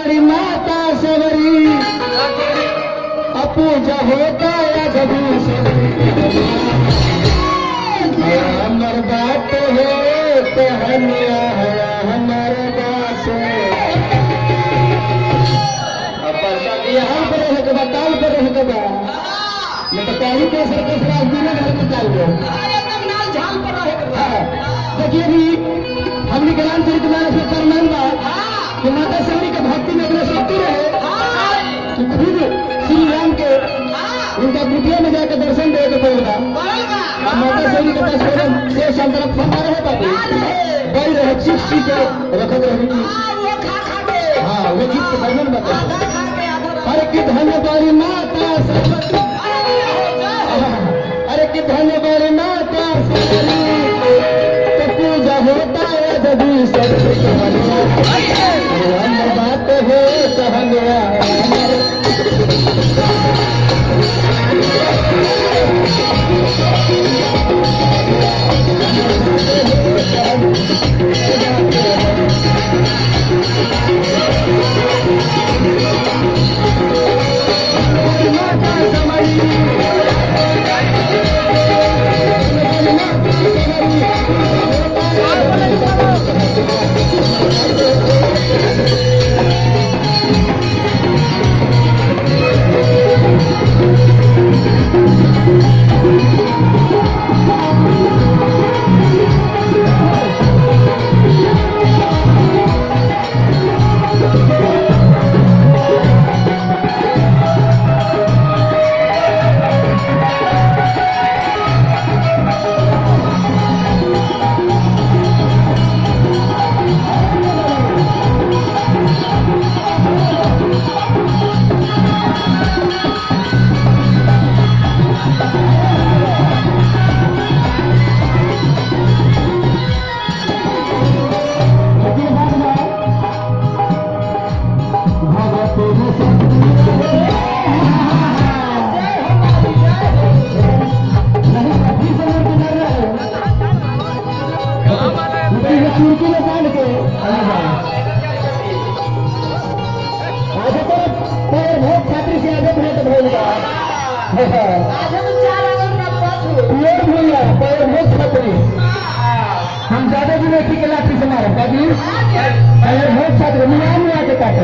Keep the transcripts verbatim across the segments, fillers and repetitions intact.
बारी माता सवरी पूजा होता या जबू हमर बात है तो हनिया हमार बात यहाँ पर रहे के बाद ताल पर रहे के बाद मैं तो कहीं के सर के सर दिन घर में चाल गए झाल पर रहे के बाद देखिए भी हमने ज्ञान चरित्र में से करना बात कि माता शक्ति के भक्ति में अपने शक्ति रहे कि खुद श्री राम के उनका कुटिया में जाकर दर्शन दे के पड़ेगा माता शक्ति के पास से संतरफ फंदा रहे पाते गई रहे चिक चिक रखत रही हाँ वो चिक के भजन बता अरे कि धन्य बारी माता सरस्वती अरे कि धन्य बारी माता सरस्वती तो पूजा होता है जब सबसे बात है कहना हम ज्यादा भी नहीं के लाठी से मारे कभी पहले बहुत छात्र मियाँ मियाँ के काटे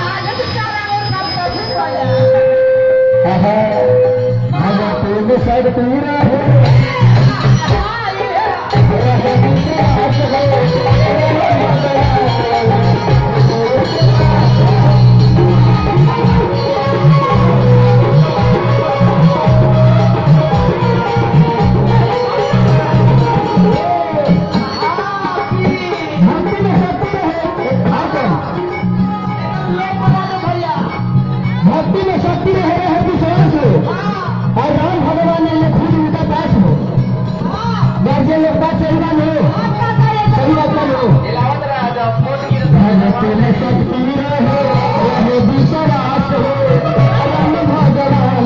हाँ साइड पूरा भक्ति में शक्ति रहे है विश्वास हो और राम भगवान ने खुद उनका पास हो गार्जियन लोग बात सही बात हो सही बात हो शक्ति रहे विश्वास हो राम भगवान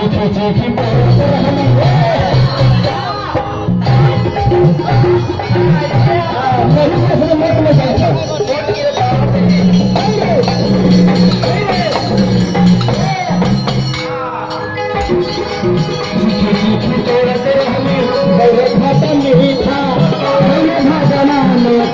चीखी चीखी परत रहनी नहीं कैसे मोट में जाता चीखी चीखी परत रहनी बड़े खाता नहीं था मैंने भागना नहीं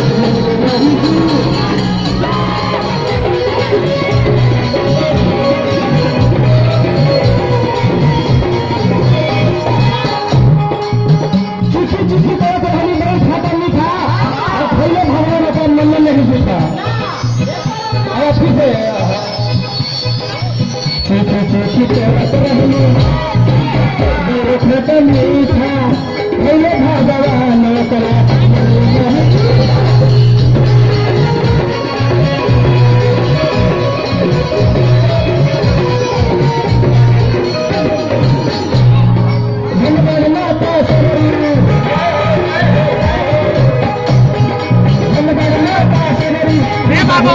चीखी चीखी परत रहनी मेरे खाता नहीं था मैंने भगवान कला जनगण माता शरीर जनगण माता शरीर बाबू